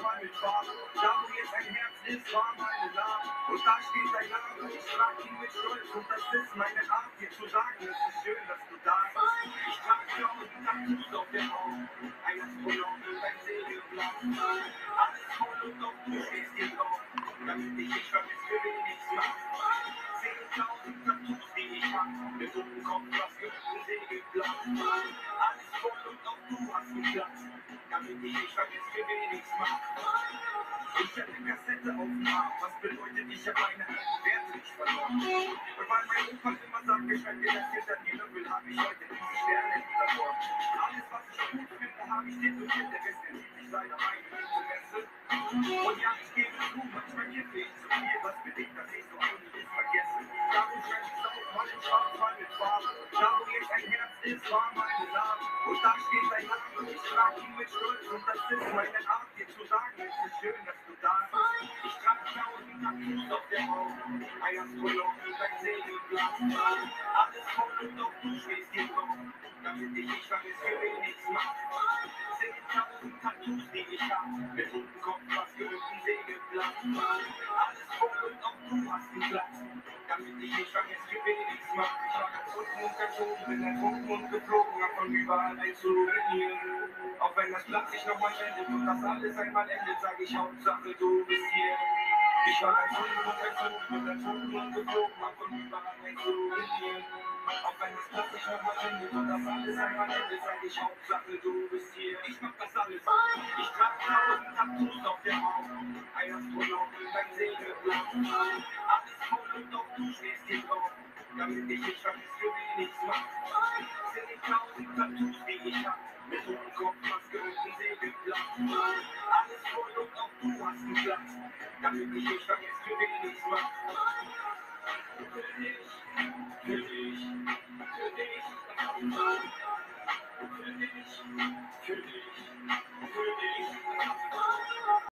mal mit Farbe. Da wo jetzt ein Herz ist, war meine Namen. Und da steht dein Name. Ich trag ihn mit Stolz und das ist meine Art, dir zu sagen, es ist schön, dass du da bist. Ich trag 1000 Tattoos auf der Haut. Ein Astronaut und ein Segelblatt. Alles voll und doch du stehst hier drauf. Damit ich nicht vergiss, für wen ich's mach. 10.000 Tattoos, die ich hab. Mit rotem Kopf, was für ein Segelblatt. Alles voll und auch du hast einen Platz. Damit ich nicht vergiss, für wen ich's mach. Ich hatte Kassette auf dem Arm, was bedeutet, ich hab meine alten Werte nicht verloren. Und weil mein Opa immer sagt, geschweige das hinter die Löffel, hab ich heute diese Sterne hinter Bord. Alles, was ich gut finde, hab ich tätowiert, der Rest entzieht sich leider meinem Interesse. Und ja, ich gebe zu, manchmal kiffe ich zu viel, was bedingt, dass ich so einiges vergesse. Darum schreibe ich auf, mal in Schwarz, mal mit Farbe. Da wo jetzt ein Herz ist, war meine Name. Und da steht dein Name, ich trag ihn mit Stolz und das ist meine Art, dir zu sagen, es ist schön, dass du da bist. Ich trag 1000 Tattoos auf der Haut, ein Astronaut und ein Segelblatt. Alles voll und doch du stehst hier drauf, damit ich nicht vergiss, für wen ich's mach. 10.000 Tattoos, die ich hab, mit rotem Kopf, was für ein Segelblatt. Alles voll und auch du hast einen Platz, damit ich nicht vergiss, für wen ich's mach. Ich war ganz unten und ganz oben, bin ertrunken und geflogen, hab von überall ein zu ruinieren. Auch wenn das Blatt sich nochmal wendet und das alles einmal endet, sag ich Hauptsache du bist hier. Ich war ganz unten und ganz oben, bin ertrunken und geflogen, hab von überall ein zu ruinieren. Auch wenn das Blatt sich nochmal wendet und das alles einmal endet, sag ich Hauptsache du bist hier. Ich mach das alles. Ich trag 1000 Tattoos auf der Haut, ein Astronaut und ein Segelblatt. Alles voll und auch du stehst hier drauf, damit ich nicht vergiss, für wen ich's mach. 10.000 Tattoos, die ich hab, mit rotem Kopf, Maske und ein Segelblatt. Alles voll und auch du hast einen Platz, damit ich nicht vergiss, für wen ich's mach. Für dich, für dich, für dich, für dich, für dich, für dich.